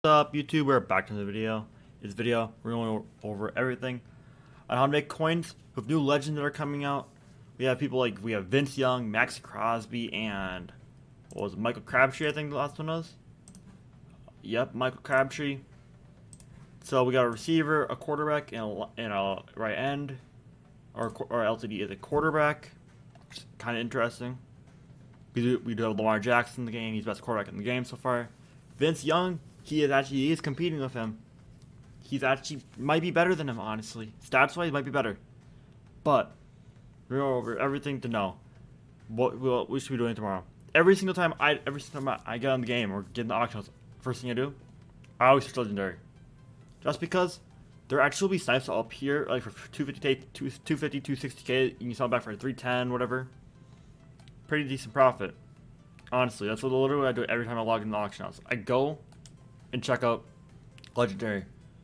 What's up, YouTube? We're back to the video. This video, we're going over everything on how to make coins with new legends that are coming out. We have people like Vince Young, Max Crosby, and what was it, Michael Crabtree? I think the last one was. Yep, Michael Crabtree. So we got a receiver, a quarterback, and a right end. Our LTD is a quarterback, which is kind of interesting. We do have Lamar Jackson in the game. He's the best quarterback in the game so far. Vince Young, he is competing with him. He's actually might be better than him, honestly. Stats wise, he might be better. But we're over everything to know what we should be doing tomorrow. Every single time I get on the game or get in the auctions, first thing I do, I always search legendary. Just because there actually will be snipes up here, like for 250k, 250, 260k, you can sell them back for 310, whatever. Pretty decent profit. Honestly, that's literally what I do every time I log in the auction house. I go and check out legendary.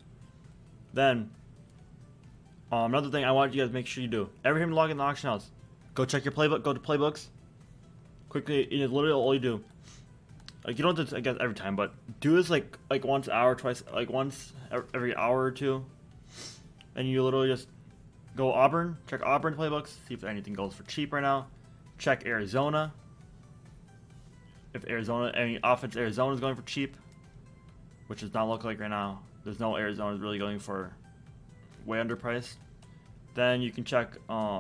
Then, another thing I want you guys to make sure you do. Every time you log in the auction house, go check your playbook, go to playbooks. Quickly, it's literally all you do. Like, you don't have to, I guess, every time, but do this like once an hour, twice, like once every hour or two. And you literally just go Auburn, check Auburn playbooks, see if anything goes for cheap right now. Check Arizona. If any offense Arizona is going for cheap, which does not look like right now. There's no Arizona is really going for way underpriced. Then you can check,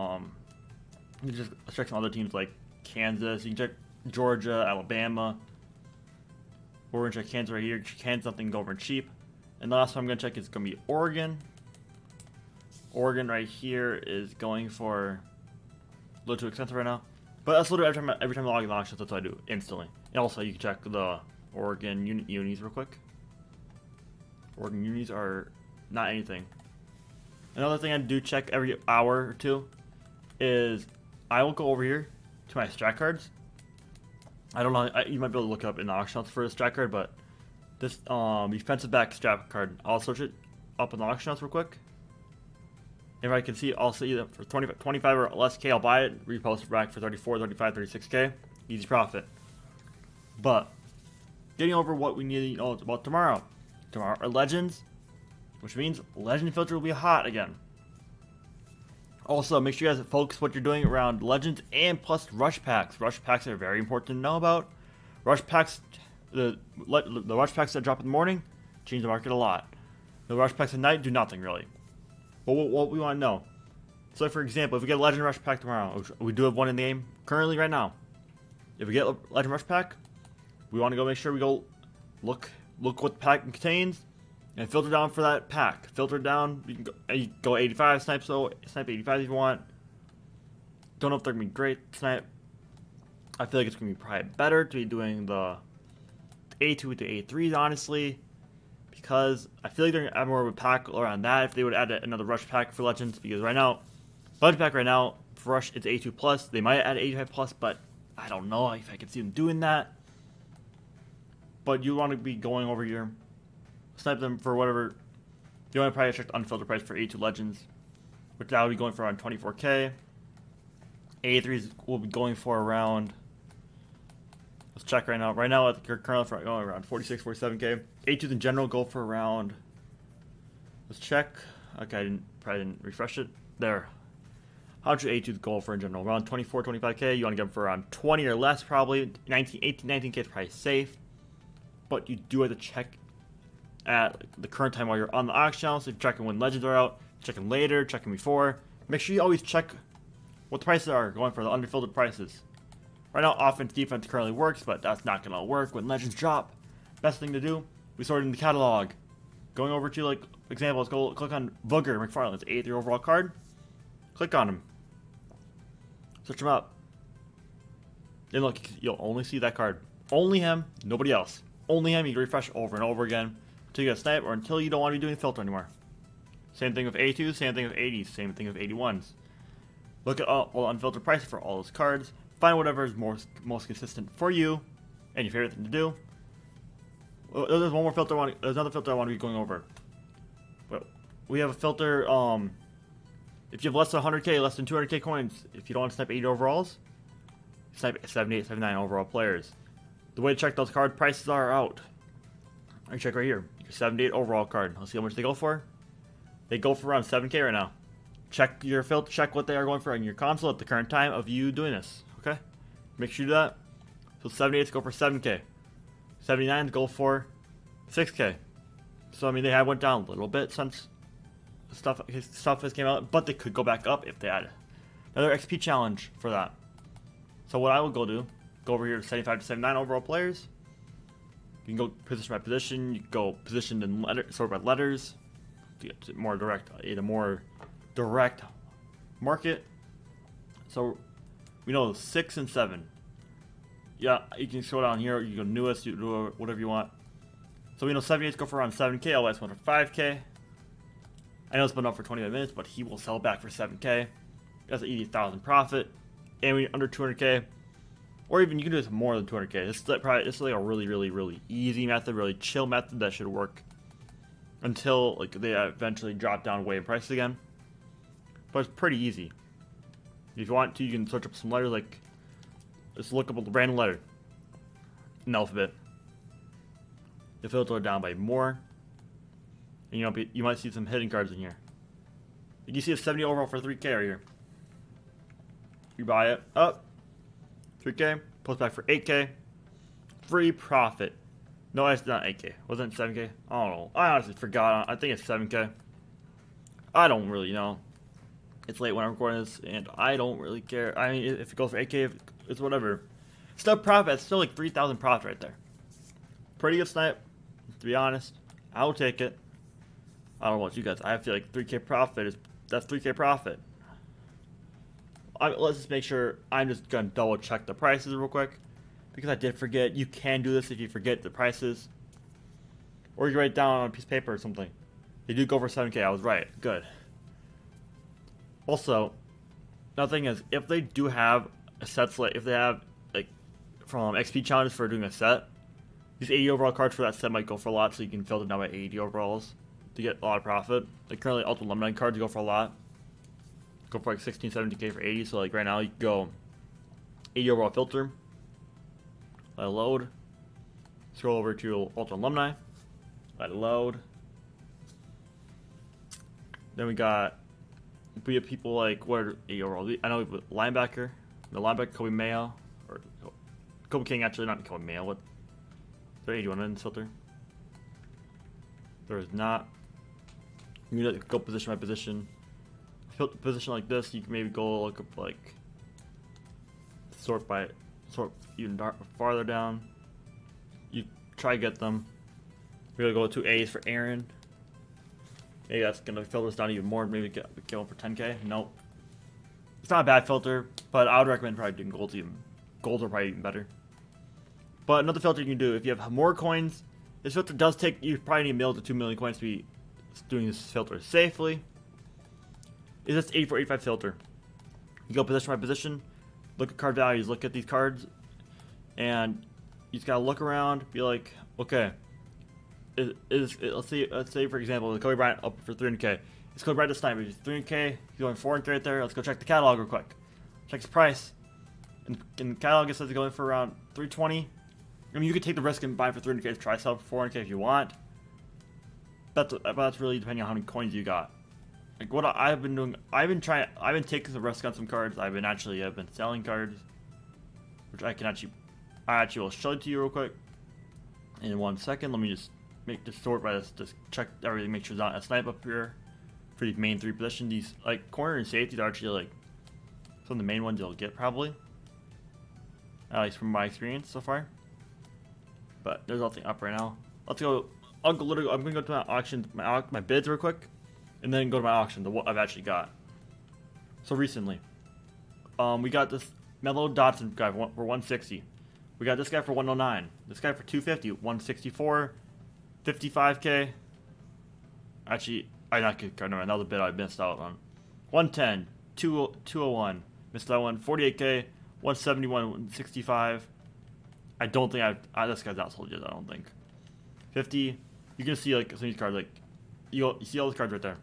you can just check some other teams like Kansas. You can check Georgia, Alabama. We're gonna check Kansas right here. Kansas something go over cheap. And the last one I'm gonna check is gonna be Oregon. Oregon right here is going for a little too expensive right now. But that's literally every time I log in the auction, that's what I do instantly. And also, you can check the Oregon unis real quick. Oregon unis are not anything. Another thing I do check every hour or two is I will go over here to my strat cards. I don't know, you might be able to look up in the auction house for a strat card, but this defensive back strat card, I'll search it up in the auction house real quick. If I can see, I'll see that for 25 or less K, I'll buy it, repost it back for 34, 35, 36K. Easy profit. But, getting over what we need to know about tomorrow. Tomorrow are legends, which means legend filter will be hot again. Also, make sure you guys focus what you're doing around legends and plus rush packs. Rush packs are very important to know about. Rush packs, the rush packs that drop in the morning, change the market a lot. The rush packs at night do nothing really. But what we want to know. So for example, if we get a Legend Rush Pack tomorrow, which we do have one in the game currently right now. If we get a Legend Rush Pack, we want to go make sure we go look what the pack contains and filter down for that pack. Filter down, you can go 85, snipe 85 if you want. Don't know if they're going to be great snipe. I feel like it's going to be probably better to be doing the A2 to A3s honestly. Because I feel like they're going to add more of a pack around that if they would add another rush pack for legends. Because right now, legend pack right now for rush it's A2 plus. They might add 85 plus, but I don't know if I can see them doing that. But you want to be going over here, snipe them for whatever. You want to probably check the unfiltered price for A2 legends, which that would be going for around 24K. A3s will be going for around. Let's check right now. Right now, you're currently going around 46, 47K. A2s in general go for around. Let's check. Okay, probably didn't refresh it. There. How much A2s go for in general? Around 24, 25K. You want to get them for around 20 or less, probably. 18, 19K is probably safe. But you do have to check at the current time while you're on the auction house. So you're checking when legends are out, checking later, checking before. Make sure you always check what the prices are going for, the underfiltered prices. Right now, offense, defense currently works, but that's not going to work when legends drop. Best thing to do, we sort it in the catalog. Going over to, like, example, let's go click on Booger McFarland. It's 83 overall card. Click on him. Search him up. And look, you'll only see that card. Only him, nobody else. Only him, you can refresh over and over again until you get a snipe or until you don't want to be doing filter anymore. Same thing with A2s, same thing with 80s, same thing with 81s. Look at all unfiltered prices for all those cards. Find whatever is most consistent for you and your favorite thing to do. There's one more filter. There's another filter I want to be going over. But we have a filter. If you have less than 100K, less than 200K coins, if you don't want to snipe 80 overalls, snipe 78, 79 overall players. The way to check those card prices are out. I check right here. Your 78 overall card. Let's see how much they go for. They go for around 7K right now. Check your filter. Check what they are going for on your console at the current time of you doing this. Okay, make sure you do that. So 78s go for 7K. 79s go for 6K. So I mean they have went down a little bit since stuff has came out, but they could go back up if they had another XP challenge for that. So what I will go over here to 75 to 79 overall players. You can go position by position. You can go positioned in sort by letters. To get more direct, a more direct market. So we know 6 and 7. Yeah, you can scroll down here. You go newest. You do whatever you want. So we know 78s go for around 7K. LS went for 5K. I know it's been up for 25 minutes, but he will sell back for 7K. That's an 80,000 profit. And we under 200K. Or even you can do this more than 200K. This is like a really easy method, really chill method that should work until like they eventually drop down way in price again. But it's pretty easy. If you want to, you can search up some letters like just look up a random letter in the alphabet. You filter it down by more, and you might see some hidden cards in here. You see a 70 overall for 3K right here. You buy it up. 3K, post back for 8K, free profit. No, it's not 8K. Wasn't it 7K? I don't know. I honestly forgot. I think it's 7K. I don't really know. It's late when I'm recording this, and I don't really care. I mean, if it goes for 8K, it's whatever. Still profit. It's still like 3,000 profit right there. Pretty good snipe, to be honest. I'll take it. I don't know what you guys. I feel like 3K profit that's 3K profit. Let's just make sure. I'm just gonna double check the prices real quick because I did forget. You can do this if you forget the prices, or you write it down on a piece of paper or something. They do go for 7K. I was right. Good. Also, another thing is if they do have a set select, if they have like from XP challenges for doing a set, these 80 overall cards for that set might go for a lot. So you can filter down by 80 overalls to get a lot of profit. Like currently, Ultimate Alumni cards go for a lot. Go for like 16, 17K for 80. So like right now you can go 80 overall filter. Let it load. Scroll over to Ultra Alumni. Let it load. Then we have people like what are 80 overall? I know we have linebacker. The linebacker Kobe Mayo or Kobe King actually not Kobe Mayo. What? There 81 in this filter. There is not. You need to go position by position. Position like this, you can maybe go look up like sort even farther down. You try to get them. We're gonna go 2 A's for Aaron. Maybe that's gonna filter this down even more. Maybe get one for 10K. Nope. It's not a bad filter, but I would recommend probably doing golds. Golds are probably even better. But another filter you can do if you have more coins. This filter does take you probably need 1 million to 2 million coins to be doing this filter safely. Is this 8485 filter? You go position by position, look at card values, look at these cards, and you just gotta look around, be like, okay, let's say for example, the Kobe Bryant up for 300K. It's Kobe Bryant this time. It's 300K. He's going 400K right there. Let's go check the catalog real quick. Check his price. In the catalog, it says it's going for around 320. I mean, you could take the risk and buy it for 300K to try sell for 400K if you want. But that's really depending on how many coins you got. Like what I've been doing, I've been taking the risk on some cards. I've been selling cards, which I actually will show it to you real quick in 1 second. Let me just sort by this, just check everything, make sure there's not a snipe up here for these main 3 positions. These like corner and safeties are actually like some of the main ones you'll get probably, at least from my experience so far. But there's nothing up right now. Let's go. I'm gonna go to my auction, my bids real quick, and then go to my auction to what I've actually got. So recently, we got this Mellow Dotson guy for 160. We got this guy for 109. This guy for 250, 164, 55K. Actually, another bid I missed out on. 110, 201, missed that one. 48K, 171, 165. I don't think this guy's not sold yet. I don't think. 50. You can see like some of these cards. Like you see all those cards right there.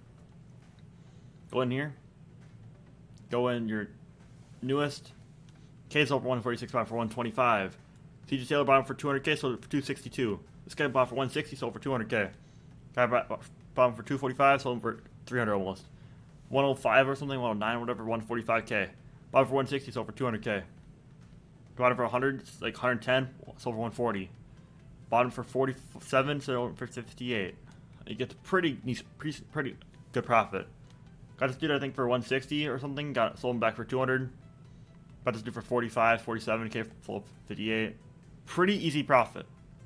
Go in here. Go in your newest. K sold for 146.5 for 125. CJ Taylor bought him for 200K, sold it for 262. This guy bought for 160, sold for 200K. Guy bought him for 245, sold him for 300 almost. 105 or something, 109 or whatever, 145K. Bought him for 160, sold for 200K. Bought him for 100, like 110, sold for 140. Bought him for 47, sold for 58. He gets pretty good profit. Got this dude I think for 160 or something. Sold him back for 200. Got this dude for 45, 47K, sold 58. Pretty easy profit.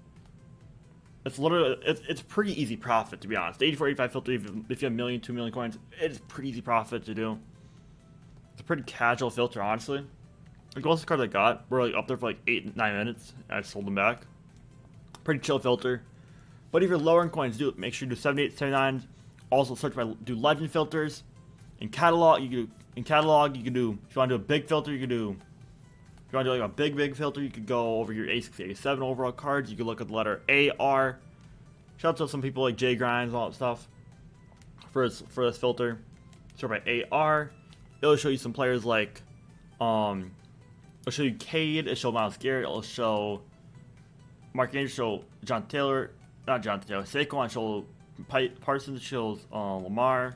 It's literally it's pretty easy profit to be honest. The 84, 85 filter, if you have 1 million, 2 million coins, it's pretty easy profit to do. It's a pretty casual filter, honestly. The closest cards I got were like up there for like 8-9 minutes, and I sold them back. Pretty chill filter. But if you're lower in coins, make sure you do 78, 79. Also search by do legend filters. In catalog, you can do if you want to do a big filter, you can do. If you want to do like a big filter, you could go over your A6, A7 overall cards. You can look at the letter AR. Shout out to some people like J Grinds and all that stuff for this filter. Sort by AR. It'll show you some players like it'll show you Cade, it'll show Myles Garrett, it'll show Mark Andrews, show John Taylor, not John Taylor, Saquon, show Parsons, shows Lamar,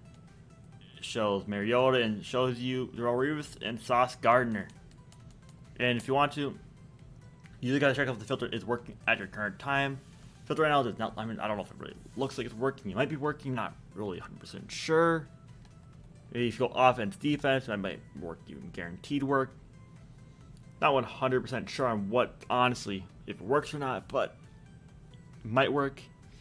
shows Mariota, and shows you Darrelle Revis and Sauce Gardner. And if you want to, you just gotta check if the filter is working at your current time. Filter right now does not, I mean, I don't know if it really looks like it's working. It might be working, not really 100% sure. Maybe if you go offense, defense, that might work, even guaranteed work. Not 100% sure on what, honestly, if it works or not, but it might work.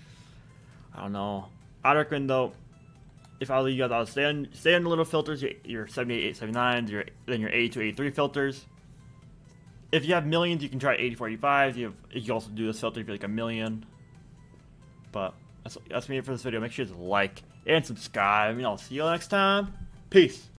I don't know. I'd recommend though, if I were you guys, I would stay on the little filters, your 78, 79s, then your 82, 83 filters. If you have millions, you can try 84, 85. You can also do this filter if you're like a million. But that's me for this video. Make sure to like and subscribe. I'll see you next time. Peace.